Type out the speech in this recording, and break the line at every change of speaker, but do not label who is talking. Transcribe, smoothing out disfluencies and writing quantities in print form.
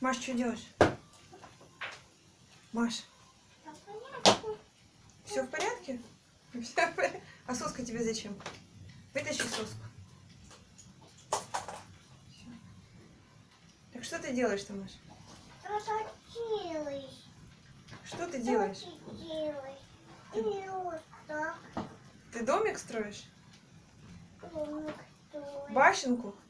Маш, что делаешь? Маш, все в порядке? Все в порядке? А соска тебе зачем? Вытащи соску. Всё. Так что ты делаешь-то, Маш? Что ты делаешь? Ты домик строишь? Башенку?